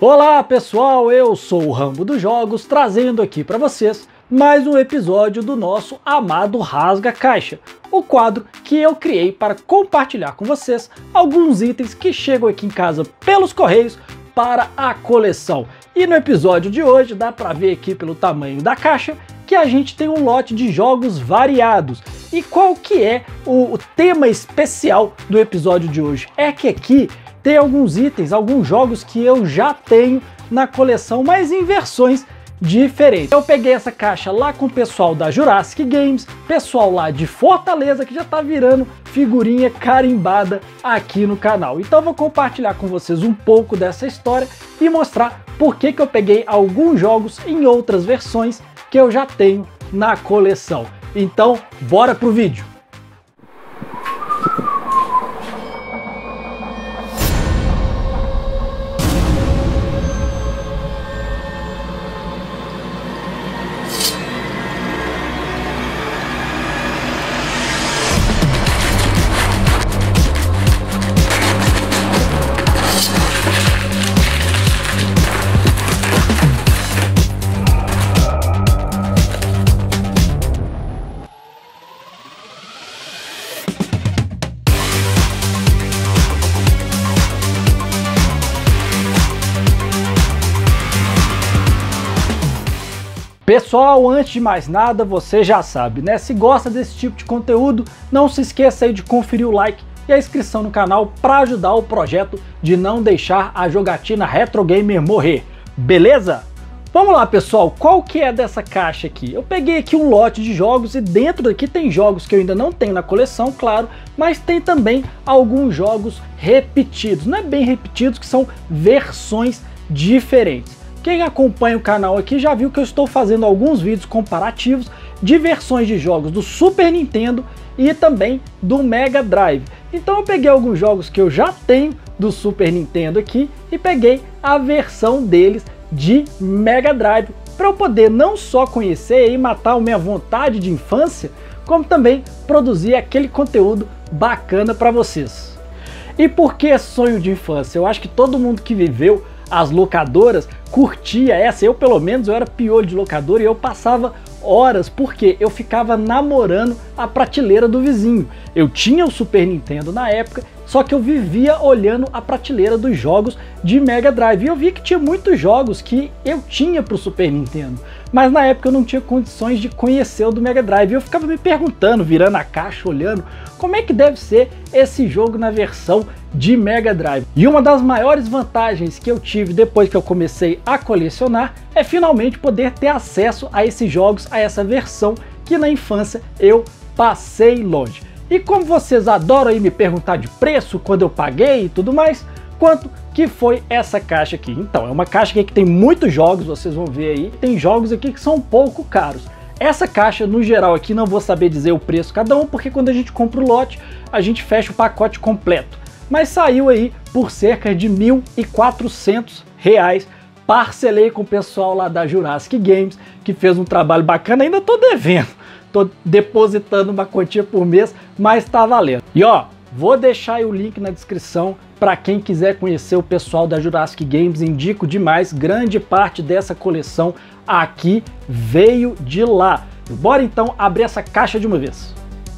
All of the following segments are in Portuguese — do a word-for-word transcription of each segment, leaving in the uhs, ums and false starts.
Olá pessoal, eu sou o Rambo dos Jogos, trazendo aqui para vocês mais um episódio do nosso amado Rasga Caixa, o quadro que eu criei para compartilhar com vocês alguns itens que chegam aqui em casa pelos correios para a coleção. E no episódio de hoje, dá para ver aqui pelo tamanho da caixa, que a gente tem um lote de jogos variados. E qual que é o, o tema especial do episódio de hoje? É que aqui tem alguns itens, alguns jogos que eu já tenho na coleção, mas em versões diferentes. Eu peguei essa caixa lá com o pessoal da Jurassic Games, pessoal lá de Fortaleza, que já tá virando figurinha carimbada aqui no canal. Então eu vou compartilhar com vocês um pouco dessa história e mostrar por que que eu peguei alguns jogos em outras versões que eu já tenho na coleção. Então, bora pro vídeo! Pessoal, antes de mais nada, você já sabe, né? Se gosta desse tipo de conteúdo, não se esqueça aí de conferir o like e a inscrição no canal para ajudar o projeto de não deixar a jogatina Retro Gamer morrer, beleza? Vamos lá pessoal, qual que é dessa caixa aqui? Eu peguei aqui um lote de jogos e dentro daqui tem jogos que eu ainda não tenho na coleção, claro, mas tem também alguns jogos repetidos, não é bem repetidos, que são versões diferentes. Quem acompanha o canal aqui já viu que eu estou fazendo alguns vídeos comparativos de versões de jogos do Super Nintendo e também do Mega Drive. Então eu peguei alguns jogos que eu já tenho do Super Nintendo aqui e peguei a versão deles de Mega Drive para eu poder não só conhecer e matar a minha vontade de infância, como também produzir aquele conteúdo bacana para vocês. E por que sonho de infância? Eu acho que todo mundo que viveu as locadoras curtia essa. Eu pelo menos eu era piolho de locadora e eu passava horas porque eu ficava namorando a prateleira do vizinho. Eu tinha o Super Nintendo na época, só que eu vivia olhando a prateleira dos jogos de Mega Drive e eu vi que tinha muitos jogos que eu tinha para o Super Nintendo, mas na época eu não tinha condições de conhecer o do Mega Drive e eu ficava me perguntando, virando a caixa, olhando como é que deve ser esse jogo na versão de Mega Drive. E uma das maiores vantagens que eu tive depois que eu comecei a colecionar é finalmente poder ter acesso a esses jogos, a essa versão que na infância eu passei longe. E como vocês adoram aí me perguntar de preço, quando eu paguei e tudo mais, quanto que foi essa caixa aqui? Então, é uma caixa aqui que tem muitos jogos, vocês vão ver aí, tem jogos aqui que são um pouco caros. Essa caixa, no geral aqui, não vou saber dizer o preço cada um, porque quando a gente compra o lote, a gente fecha o pacote completo. Mas saiu aí por cerca de mil e quatrocentos reais. Parcelei com o pessoal lá da Jurassic Games, que fez um trabalho bacana, ainda tô devendo. Tô depositando uma quantia por mês, mas tá valendo. E ó, vou deixar aí o link na descrição para quem quiser conhecer o pessoal da Jurassic Games, indico demais, grande parte dessa coleção aqui veio de lá. Bora então abrir essa caixa de uma vez.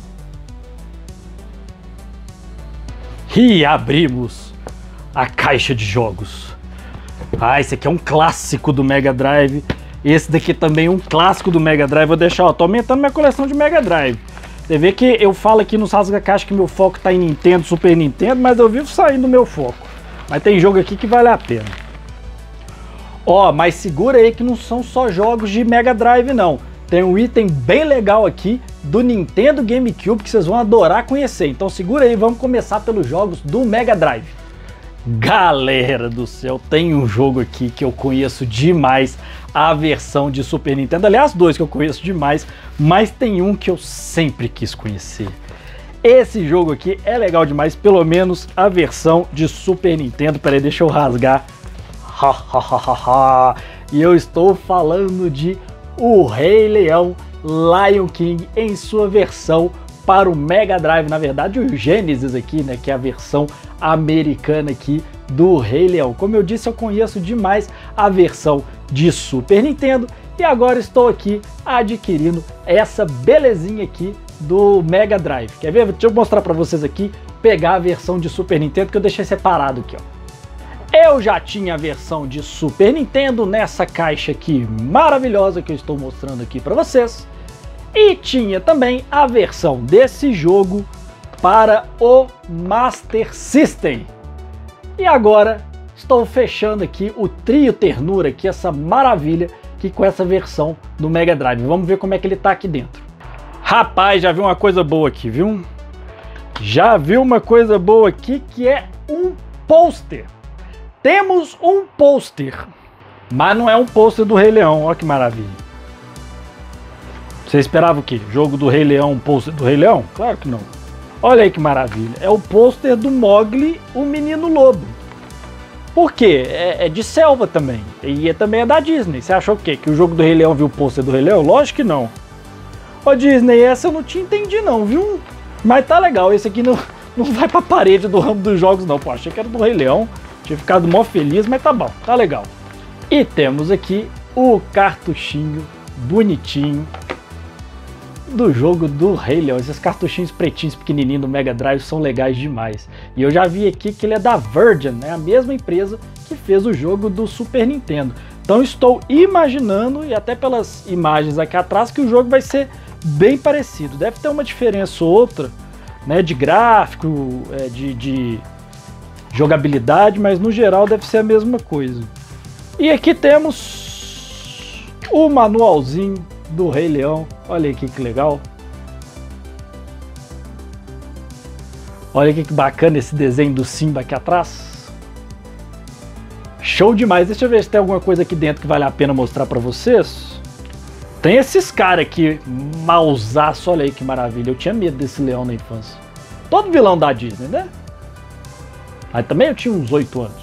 E abrimos a caixa de jogos. Ah, esse aqui é um clássico do Mega Drive. Esse daqui também é um clássico do Mega Drive. Vou deixar, ó, tô aumentando minha coleção de Mega Drive. Você vê que eu falo aqui nos Rasga Caixa que meu foco tá em Nintendo, Super Nintendo, mas eu vivo saindo do meu foco. Mas tem jogo aqui que vale a pena. Ó, mas segura aí que não são só jogos de Mega Drive não. Tem um item bem legal aqui do Nintendo GameCube que vocês vão adorar conhecer. Então segura aí, vamos começar pelos jogos do Mega Drive. Galera do céu, tem um jogo aqui que eu conheço demais, a versão de Super Nintendo. Aliás, dois que eu conheço demais, mas tem um que eu sempre quis conhecer. Esse jogo aqui é legal demais, pelo menos a versão de Super Nintendo. Peraí, deixa eu rasgar. Ha, ha, ha, ha, ha. E eu estou falando de O Rei Leão Lion King em sua versão para o Mega Drive, na verdade o Genesis aqui, né, que é a versão americana aqui do Rei Leão. Como eu disse, eu conheço demais a versão de Super Nintendo e agora estou aqui adquirindo essa belezinha aqui do Mega Drive. Quer ver? Deixa eu mostrar para vocês aqui, pegar a versão de Super Nintendo que eu deixei separado aqui, ó. Eu já tinha a versão de Super Nintendo nessa caixa aqui maravilhosa que eu estou mostrando aqui para vocês. E tinha também a versão desse jogo para o Master System. E agora estou fechando aqui o Trio Ternura, aqui, essa maravilha aqui com essa versão do Mega Drive. Vamos ver como é que ele tá aqui dentro. Rapaz, já vi uma coisa boa aqui, viu? Já vi uma coisa boa aqui que é um pôster. Temos um pôster, mas não é um pôster do Rei Leão, olha que maravilha. Você esperava o quê? Jogo do Rei Leão, um pôster do Rei Leão? Claro que não. Olha aí que maravilha, é o pôster do Mowgli, o Menino Lobo. Por quê? É, é de selva também, e é, também é da Disney. Você achou o quê? Que o jogo do Rei Leão viu o pôster do Rei Leão? Lógico que não. Ô Disney, essa eu não te entendi não, viu? Mas tá legal, esse aqui não, não vai pra parede do ramo dos jogos não, pô, achei que era do Rei Leão. Tinha ficado mó feliz, mas tá bom, tá legal. E temos aqui o cartuchinho bonitinho do jogo do Rei Leão. Esses cartuchinhos pretinhos pequenininhos do Mega Drive são legais demais. E eu já vi aqui que ele é da Virgin, né? A mesma empresa que fez o jogo do Super Nintendo. Então estou imaginando, e até pelas imagens aqui atrás, que o jogo vai ser bem parecido. Deve ter uma diferença ou outra, né? De gráfico, é, de... de jogabilidade, mas no geral deve ser a mesma coisa. E aqui temos o manualzinho do Rei Leão. Olha aqui que legal. Olha aqui que bacana esse desenho do Simba aqui atrás. Show demais. Deixa eu ver se tem alguma coisa aqui dentro que vale a pena mostrar para vocês. Tem esses caras aqui, mausaço. Olha aí que maravilha. Eu tinha medo desse leão na infância. Todo vilão da Disney, né? Aí também eu tinha uns oito anos.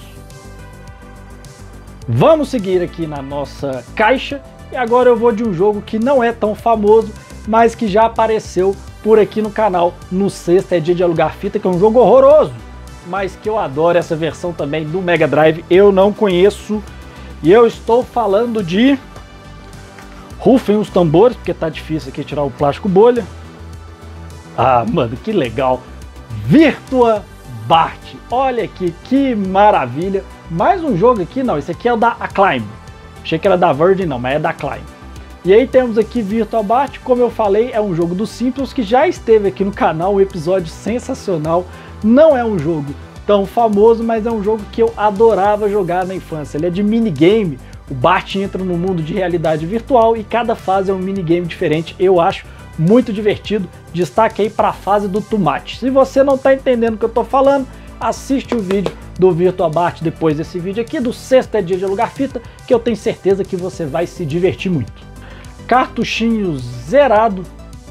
Vamos seguir aqui na nossa caixa. E agora eu vou de um jogo que não é tão famoso, mas que já apareceu por aqui no canal no Sexta é Dia de Alugar Fita, que é um jogo horroroso, mas que eu adoro essa versão também do Mega Drive. Eu não conheço. E eu estou falando de... Rufem os tambores, porque tá difícil aqui tirar o plástico bolha. Ah, mano, que legal. Virtua Bart. Olha aqui, que maravilha. Mais um jogo aqui, não, esse aqui é o da Acclaim. Achei que era da Virgin, não, mas é da Acclaim. E aí temos aqui Virtua Bart, como eu falei, é um jogo dos Simpsons que já esteve aqui no canal, um episódio sensacional. Não é um jogo tão famoso, mas é um jogo que eu adorava jogar na infância. Ele é de minigame, o Bart entra no mundo de realidade virtual e cada fase é um minigame diferente. Eu acho muito divertido. Destaque aí para a fase do tomate. Se você não está entendendo o que eu estou falando, assiste o vídeo do Virtua Bart depois desse vídeo aqui, do Sexta é Dia de Alugar Fita, que eu tenho certeza que você vai se divertir muito. Cartuchinho zerado.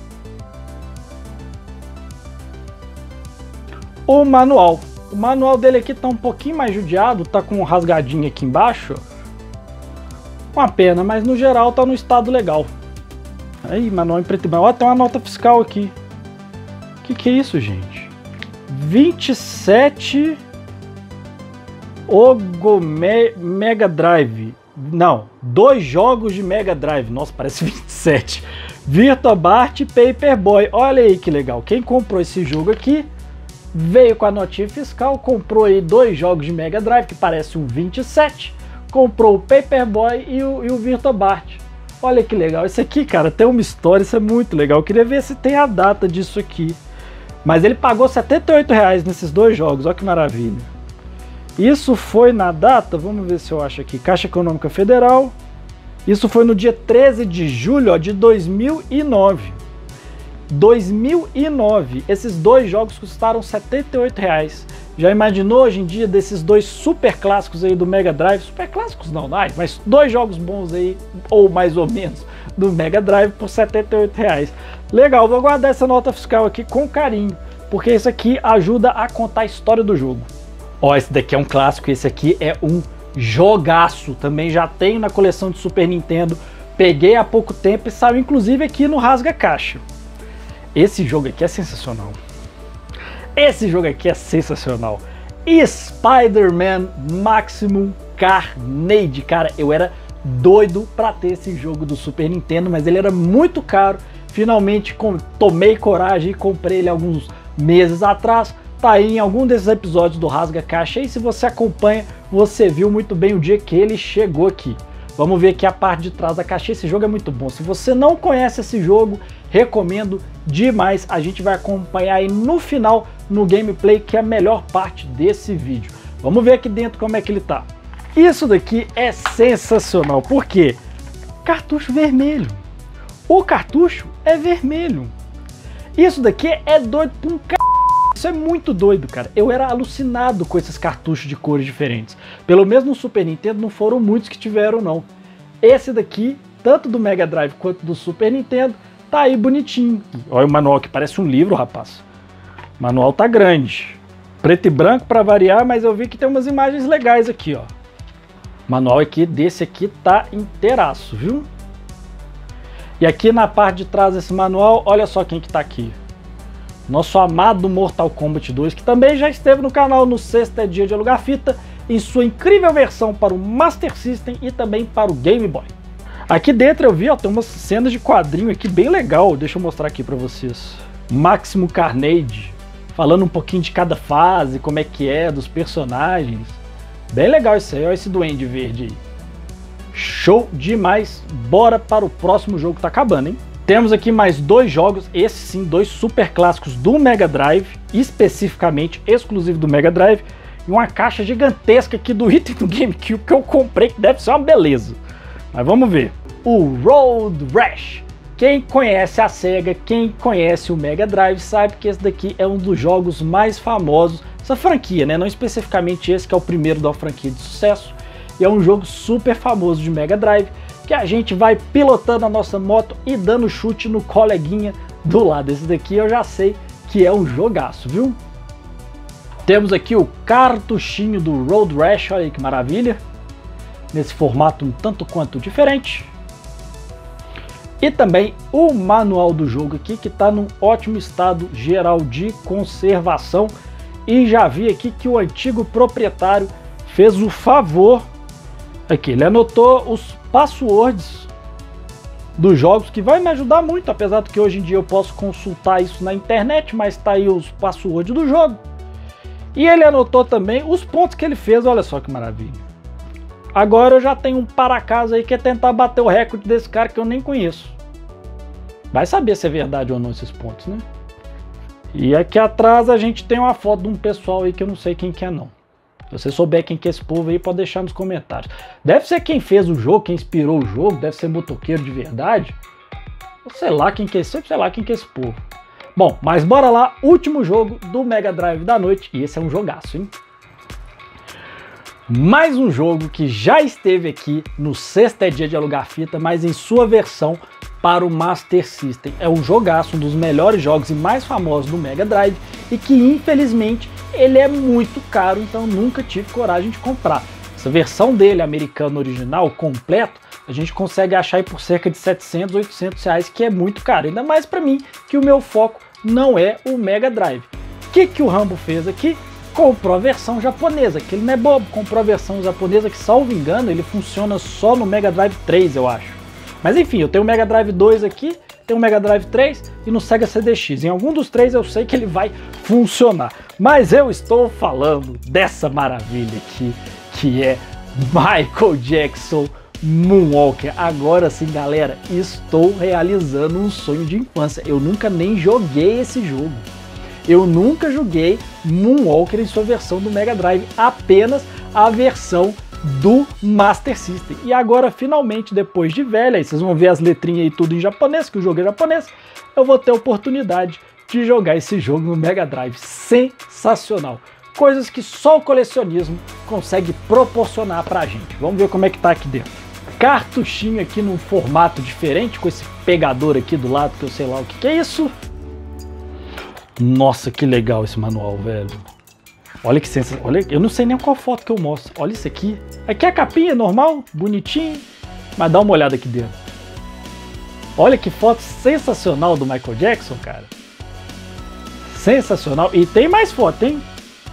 O manual. O manual dele aqui tá um pouquinho mais judiado, tá com um rasgadinho aqui embaixo. Uma pena, mas no geral tá no estado legal. Aí, manual em preto e branco. Ó, tem uma nota fiscal aqui. Que que é isso, gente? vinte e sete Ogo Me Mega Drive. Não, dois jogos de Mega Drive. Nossa, parece vinte e sete. Virtua Bart e Paperboy. Olha aí que legal. Quem comprou esse jogo aqui veio com a notinha fiscal, comprou aí dois jogos de Mega Drive, que parece um vinte e sete. Comprou o Paperboy e o, e o Virtua Bart. Olha que legal. Esse aqui, cara, tem uma história, isso é muito legal. Eu queria ver se tem a data disso aqui. Mas ele pagou setenta e oito reais nesses dois jogos, olha que maravilha. Isso foi na data, vamos ver se eu acho aqui, Caixa Econômica Federal. Isso foi no dia treze de julho ó, de dois mil e nove. dois mil e nove, esses dois jogos custaram setenta e oito reais. Já imaginou hoje em dia desses dois super clássicos aí do Mega Drive? Super clássicos não, não, mas dois jogos bons aí, ou mais ou menos, do Mega Drive por setenta e oito reais. Legal, vou guardar essa nota fiscal aqui com carinho, porque isso aqui ajuda a contar a história do jogo. Ó, esse daqui é um clássico, esse aqui é um jogaço, também já tenho na coleção de Super Nintendo, peguei há pouco tempo e saiu inclusive aqui no Rasga Caixa. Esse jogo aqui é sensacional. Esse jogo aqui é sensacional. Spider-Man Maximum Carnage. Cara, eu era doido pra ter esse jogo do Super Nintendo, mas ele era muito caro. Finalmente com, tomei coragem e comprei ele alguns meses atrás. Tá aí em algum desses episódios do Rasga Caixa, e se você acompanha, você viu muito bem o dia que ele chegou aqui. Vamos ver aqui a parte de trás da caixa. Esse jogo é muito bom. Se você não conhece esse jogo, recomendo demais. A gente vai acompanhar aí no final, no gameplay, que é a melhor parte desse vídeo. Vamos ver aqui dentro como é que ele tá. Isso daqui é sensacional. Por quê? Cartucho vermelho. O cartucho é vermelho. Isso daqui é doido pra um c... Isso é muito doido, cara. Eu era alucinado com esses cartuchos de cores diferentes. Pelo menos no Super Nintendo não foram muitos que tiveram, não. Esse daqui, tanto do Mega Drive quanto do Super Nintendo, tá aí bonitinho. Olha o manual que parece um livro, rapaz. O manual tá grande. Preto e branco para variar, mas eu vi que tem umas imagens legais aqui, ó. O manual aqui desse aqui tá inteiraço, viu? E aqui na parte de trás desse manual, olha só quem que tá aqui. Nosso amado Mortal Kombat dois, que também já esteve no canal no Sexto é Dia de Alugar Fita, em sua incrível versão para o Master System e também para o Game Boy. Aqui dentro eu vi, ó, tem umas cenas de quadrinho aqui bem legal, deixa eu mostrar aqui para vocês. Maximum Carnage, falando um pouquinho de cada fase, como é que é, dos personagens. Bem legal isso aí, olha esse duende verde aí. Show demais, bora para o próximo jogo que tá acabando, hein? Temos aqui mais dois jogos, esses sim, dois super clássicos do Mega Drive, especificamente exclusivo do Mega Drive, e uma caixa gigantesca aqui do item do GameCube que eu comprei, que deve ser uma beleza. Mas vamos ver. O Road Rash. Quem conhece a Sega, quem conhece o Mega Drive, sabe que esse daqui é um dos jogos mais famosos, essa franquia, né? Não especificamente esse, que é o primeiro da franquia de sucesso, e é um jogo super famoso de Mega Drive, que a gente vai pilotando a nossa moto e dando chute no coleguinha do lado. Esse daqui eu já sei que é um jogaço, viu? Temos aqui o cartuchinho do Road Rash, olha aí que maravilha. Nesse formato um tanto quanto diferente. E também o manual do jogo aqui, que está num ótimo estado geral de conservação. E já vi aqui que o antigo proprietário fez o favor. Aqui, ele anotou os passwords dos jogos, que vai me ajudar muito, apesar de que hoje em dia eu posso consultar isso na internet, mas tá aí os passwords do jogo. E ele anotou também os pontos que ele fez, olha só que maravilha. Agora eu já tenho um para casa aí que é tentar bater o recorde desse cara que eu nem conheço. Vai saber se é verdade ou não esses pontos, né? E aqui atrás a gente tem uma foto de um pessoal aí que eu não sei quem que é não. Se você souber quem que é esse povo aí, pode deixar nos comentários. Deve ser quem fez o jogo, quem inspirou o jogo, deve ser motoqueiro de verdade. Ou sei lá quem que é esse, sei lá quem que é esse povo. Bom, mas bora lá, último jogo do Mega Drive da noite, e esse é um jogaço, hein? Mais um jogo que já esteve aqui no Sexto é Dia de Alugar Fita, mas em sua versão para o Master System. É um jogaço, um dos melhores jogos e mais famosos do Mega Drive, e que infelizmente ele é muito caro, então nunca tive coragem de comprar. Essa versão dele, americano original, completo, a gente consegue achar aí por cerca de setecentos, oitocentos reais, que é muito caro. Ainda mais para mim, que o meu foco não é o Mega Drive. O que, que o Rambo fez aqui? Comprou a versão japonesa, que ele não é bobo, comprou a versão japonesa que, salvo engano, ele funciona só no Mega Drive três, eu acho. Mas enfim, eu tenho o Mega Drive dois aqui, tenho o Mega Drive três e no Sega C D X. Em algum dos três eu sei que ele vai funcionar. Mas eu estou falando dessa maravilha aqui, que é Michael Jackson Moonwalker. Agora sim, galera, estou realizando um sonho de infância. Eu nunca nem joguei esse jogo. Eu nunca joguei Moonwalker em sua versão do Mega Drive, apenas a versão do Master System. E agora, finalmente, depois de velha, aí vocês vão ver as letrinhas aí tudo em japonês, que o jogo é japonês, eu vou ter a oportunidade de jogar esse jogo no Mega Drive. Sensacional! Coisas que só o colecionismo consegue proporcionar pra gente. Vamos ver como é que tá aqui dentro. Cartuchinho aqui num formato diferente, com esse pegador aqui do lado, que eu sei lá o que, que é isso. Nossa, que legal esse manual, velho. Olha que sensacional. Olha, eu não sei nem qual foto que eu mostro. Olha isso aqui. Aqui é a capinha normal, bonitinho. Mas dá uma olhada aqui dentro. Olha que foto sensacional do Michael Jackson, cara. Sensacional. E tem mais foto, hein?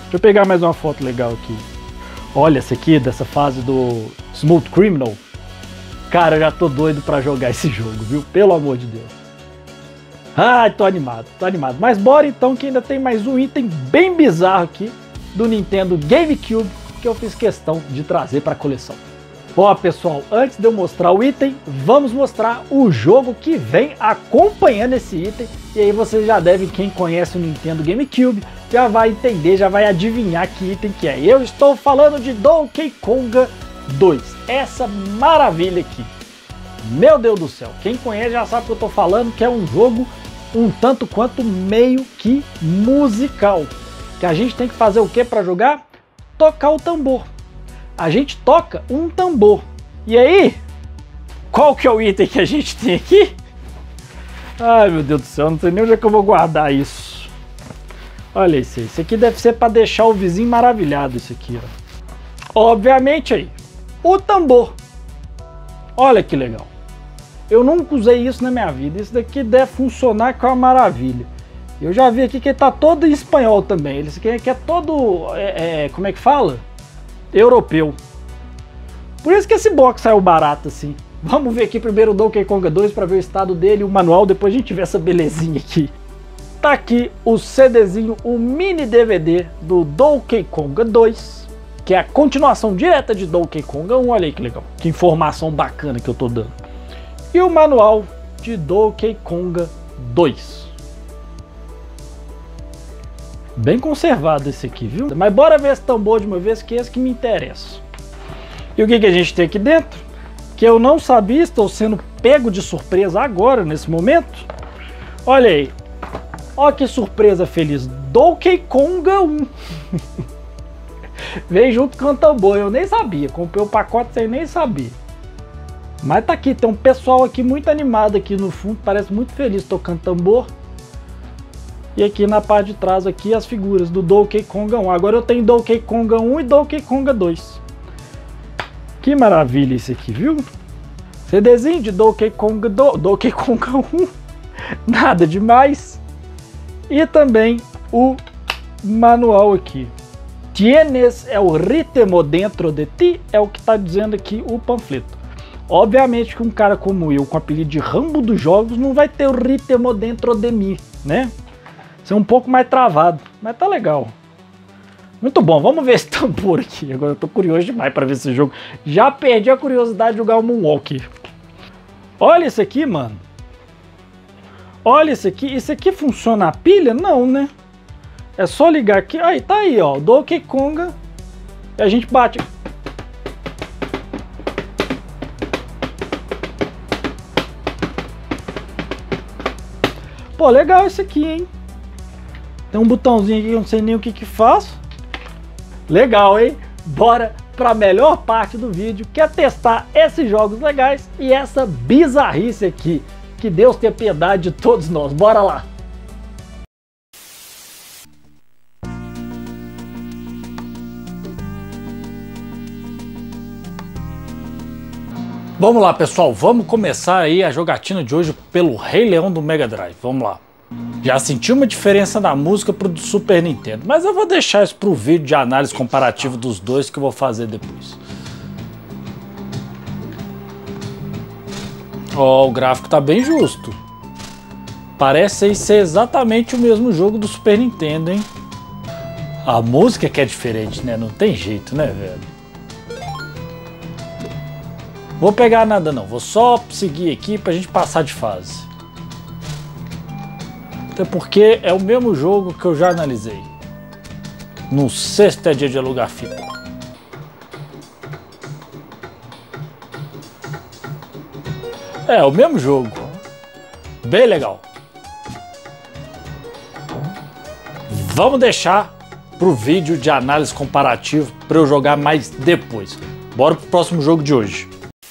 Deixa eu pegar mais uma foto legal aqui. Olha essa aqui, dessa fase do Smooth Criminal. Cara, eu já tô doido pra jogar esse jogo, viu? Pelo amor de Deus. Ai, tô animado, tô animado. Mas bora então, que ainda tem mais um item bem bizarro aqui do Nintendo GameCube que eu fiz questão de trazer pra coleção. Ó, pessoal, antes de eu mostrar o item, vamos mostrar o jogo que vem acompanhando esse item. E aí vocês já devem, quem conhece o Nintendo GameCube, já vai entender, já vai adivinhar que item que é. Eu estou falando de Donkey Kong dois, essa maravilha aqui. Meu Deus do céu, quem conhece já sabe o que eu estou falando, que é um jogo um tanto quanto meio que musical. Que a gente tem que fazer o que para jogar? Tocar o tambor. A gente toca um tambor. E aí, qual que é o item que a gente tem aqui? Ai, meu Deus do céu, não sei nem onde é que eu vou guardar isso. Olha isso aí, isso aqui deve ser para deixar o vizinho maravilhado, isso aqui, ó. Obviamente aí, o tambor. Olha que legal. Eu nunca usei isso na minha vida, isso daqui deve funcionar com uma maravilha. Eu já vi aqui que ele tá todo em espanhol também, ele aqui é todo, é, é, como é que fala? Europeu. Por isso que esse box saiu barato assim. Vamos ver aqui primeiro o Donkey Kong dois para ver o estado dele, o manual, depois a gente vê essa belezinha aqui. Tá aqui o CDzinho, o mini D V D do Donkey Kong dois, que é a continuação direta de Donkey Kong um, olha aí que legal. Que informação bacana que eu tô dando. E o manual de Donkey Kong dois. Bem conservado esse aqui, viu? Mas bora ver esse tambor de uma vez, que é esse que me interessa. E o que, que a gente tem aqui dentro? Que eu não sabia, estou sendo pego de surpresa agora, nesse momento. Olha aí. Olha que surpresa feliz. Donkey Kong um. Veio junto com o tambor, eu nem sabia. Comprei o pacote sem nem saber. Mas tá aqui, tem um pessoal aqui muito animado aqui no fundo, parece muito feliz tocando tambor. E aqui na parte de trás aqui as figuras do Donkey Kong um. Agora eu tenho Donkey Kong um e Donkey Kong dois. Que maravilha isso aqui, viu? CDzinho de Donkey Kong, do, Donkey Kong um. Nada demais. E também o manual aqui. Tienes el ritmo dentro de ti, é o que está dizendo aqui o panfleto. Obviamente que um cara como eu, com o apelido de Rambo dos jogos, não vai ter o ritmo dentro de mim, né? Ser um pouco mais travado, mas tá legal. Muito bom, vamos ver esse tambor aqui. Agora eu tô curioso demais para ver esse jogo. Já perdi a curiosidade de jogar o Moonwalk. Olha isso aqui, mano. Olha isso aqui. Isso aqui funciona a pilha? Não, né? É só ligar aqui. Aí, tá aí, ó. Donkey Kong. E a gente bate. Pô, legal isso aqui, hein? Tem um botãozinho aqui que eu não sei nem o que que faz. Legal, hein? Bora para a melhor parte do vídeo, que é testar esses jogos legais e essa bizarrice aqui. Que Deus tenha piedade de todos nós. Bora lá! Vamos lá, pessoal. Vamos começar aí a jogatina de hoje pelo Rei Leão do Mega Drive. Vamos lá. Já senti uma diferença na música pro do Super Nintendo, mas eu vou deixar isso pro vídeo de análise comparativa dos dois que eu vou fazer depois. Ó, oh, o gráfico tá bem justo. Parece aí ser exatamente o mesmo jogo do Super Nintendo, hein? A música que é diferente, né? Não tem jeito, né, velho? Vou pegar nada não, vou só seguir aqui pra gente passar de fase. Até porque é o mesmo jogo que eu já analisei. No sexto é dia de alugar fita. É, o mesmo jogo. Bem legal. Vamos deixar pro vídeo de análise comparativa para eu jogar mais depois. Bora pro próximo jogo de hoje.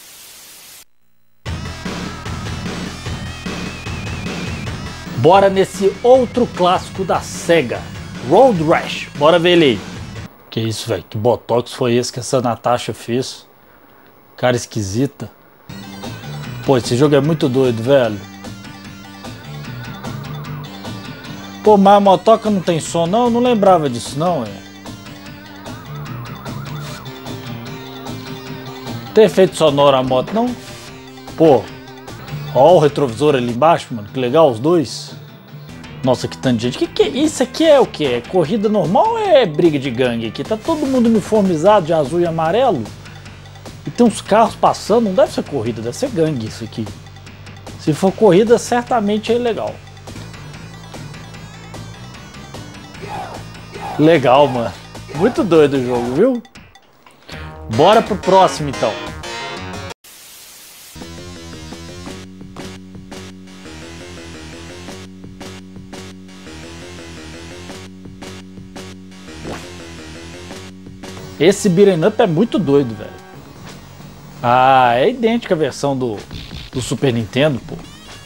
Bora nesse outro clássico da Sega, Road Rash. Bora ver ele aí. Que isso, velho? Que botox foi esse que essa Natasha fez? Cara esquisita. Pô, esse jogo é muito doido, velho. Pô, mas a motoca não tem som, não? Eu não lembrava disso, não, é? Tem efeito sonoro a moto, não? Pô, ó o retrovisor ali embaixo, mano. Que legal, os dois. Nossa, que tanto de gente. Que que é? Isso aqui é o que? É corrida normal ou é briga de gangue aqui? Tá todo mundo uniformizado de azul e amarelo. E tem uns carros passando. Não deve ser corrida, deve ser gangue isso aqui. Se for corrida, certamente é ilegal. Legal, mano. Muito doido o jogo, viu? Bora pro próximo, então. Esse beat'em up é muito doido, velho. Ah, é idêntica a versão do, do Super Nintendo, pô.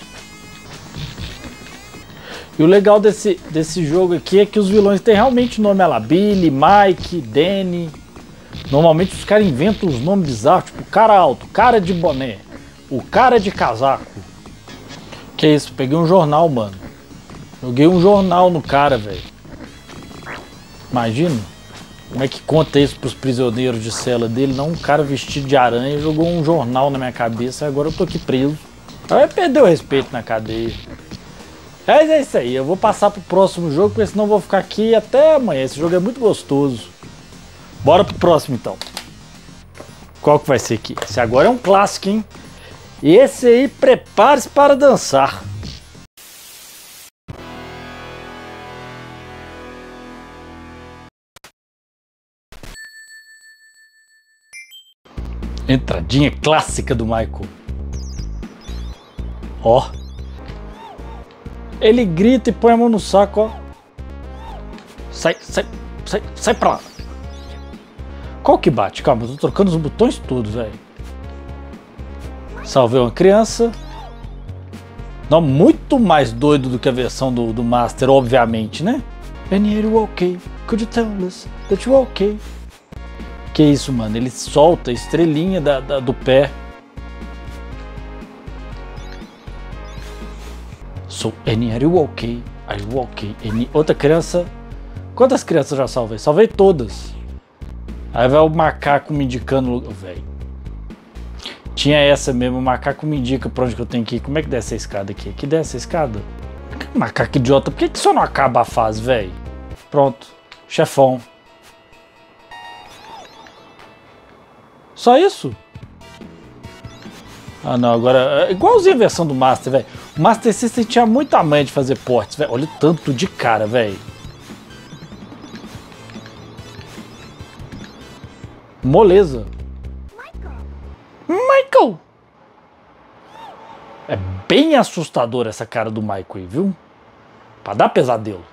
E o legal desse, desse jogo aqui é que os vilões têm realmente nome, lá, Billy, Mike, Danny. Normalmente os caras inventam os nomes bizarros, tipo cara alto, cara de boné, o cara de casaco. Que isso, peguei um jornal, mano. Joguei um jornal no cara, velho. Imagina como é que conta isso pros prisioneiros de cela dele. Não, um cara vestido de aranha jogou um jornal na minha cabeça e agora eu tô aqui preso. Aí perdeu o respeito na cadeia. Mas é isso aí, eu vou passar pro próximo jogo, porque senão eu vou ficar aqui até amanhã. Esse jogo é muito gostoso. Bora pro próximo então. Qual que vai ser aqui? Esse agora é um clássico, hein? E esse aí, prepare-se para dançar. Entradinha clássica do Michael. Ó. Ele grita e põe a mão no saco, ó. Sai, sai, sai, sai pra lá. Qual que bate? Calma, eu tô trocando os botões todos, velho. Salvei uma criança. Não, muito mais doido do que a versão do, do Master, obviamente, né? And you're okay. Could you tell us that you're okay? Que isso, mano? Ele solta a estrelinha da, da, do pé. So, and are you okay? Are you okay? And outra criança. Quantas crianças eu já salvei? Salvei todas. Aí vai o macaco me indicando. Velho. Tinha essa mesmo. O macaco me indica pra onde que eu tenho que ir. Como é que desce a escada aqui? Que desce a escada? Macaco idiota. Por que, que só não acaba a fase, velho? Pronto. Chefão. Só isso? Ah não, agora... Igualzinho a versão do Master, velho. O Master System tinha muita manha de fazer portes, velho. Olha o tanto de cara, velho. Moleza. Michael. Michael! É bem assustador essa cara do Michael aí, viu? Pra dar pesadelo.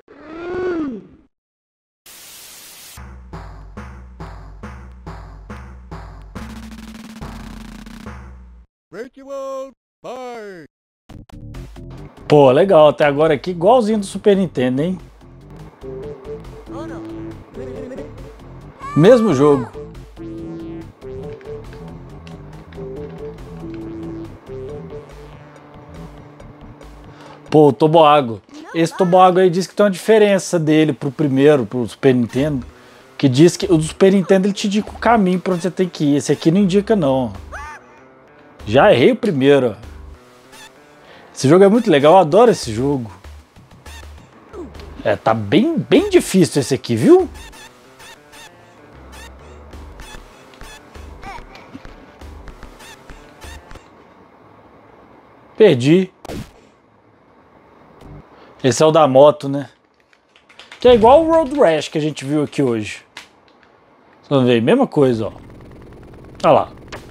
Pô, legal, até agora aqui igualzinho do Super Nintendo, hein? Mesmo jogo. Pô, o toboágua. Esse toboágua aí diz que tem uma diferença dele pro primeiro, pro Super Nintendo. Que diz que o do Super Nintendo ele te indica o caminho pra onde você tem que ir. Esse aqui não indica, não. Já errei o primeiro. Esse jogo é muito legal, eu adoro esse jogo. É, tá bem, bem difícil esse aqui, viu? Perdi. Esse é o da moto, né? Que é igual o Road Rash que a gente viu aqui hoje. Vocês vão ver, mesma coisa, ó. Olha lá.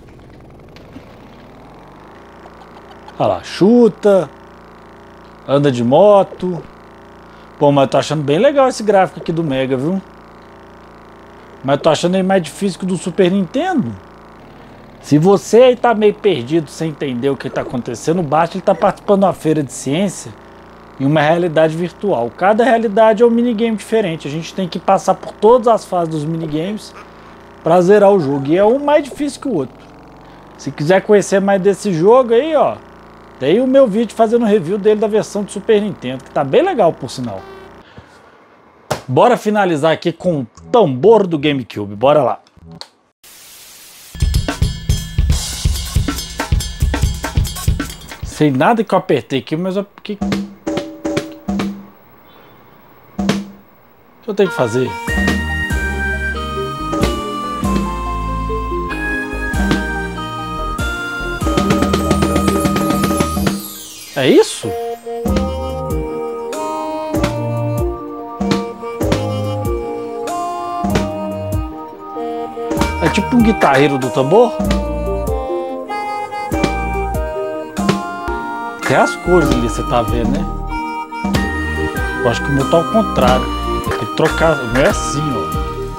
Olha lá, chuta, anda de moto. Pô, mas eu tô achando bem legal esse gráfico aqui do Mega, viu? Mas eu tô achando ele mais difícil que o do Super Nintendo. Se você aí tá meio perdido sem entender o que tá acontecendo, basta ele tá participando de uma feira de ciência em uma realidade virtual. Cada realidade é um minigame diferente. A gente tem que passar por todas as fases dos minigames pra zerar o jogo. E é um mais difícil que o outro. Se quiser conhecer mais desse jogo aí, ó, tem o meu vídeo fazendo review dele da versão do Super Nintendo, que tá bem legal, por sinal. Bora finalizar aqui com o tambor do GameCube. Bora lá. Sei nada que eu apertei aqui, mas eu... que... o que eu tenho que fazer? É isso? É tipo um guitarreiro do tambor? Tem as cores ali, você tá vendo, né? Eu acho que o meu tá ao contrário. Tem que trocar. O meu é assim, ó.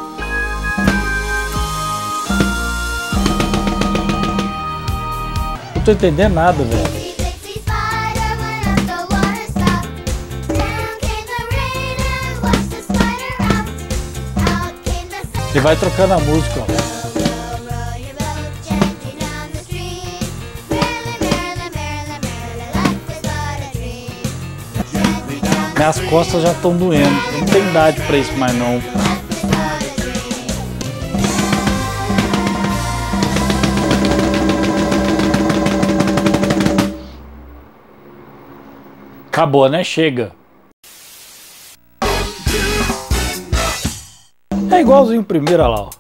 Não tô entendendo nada, velho. Ele vai trocando a música, ó. Minhas costas já estão doendo. Não tem idade pra isso mais não. Acabou, né? Chega. É igualzinho o primeiro, olha lá, ó.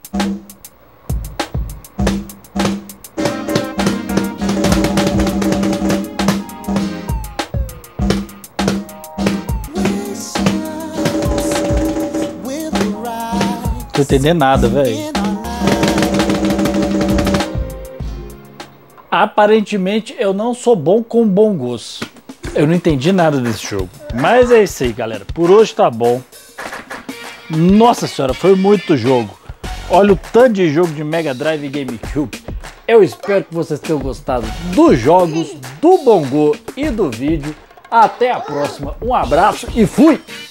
Não tô entendendo nada, velho. Aparentemente eu não sou bom com bongos. Eu não entendi nada desse jogo. Mas é isso aí, galera. Por hoje tá bom. Nossa senhora, foi muito jogo. Olha o tanto de jogo de Mega Drive e GameCube. Eu espero que vocês tenham gostado dos jogos, do bongo e do vídeo. Até a próxima. Um abraço e fui!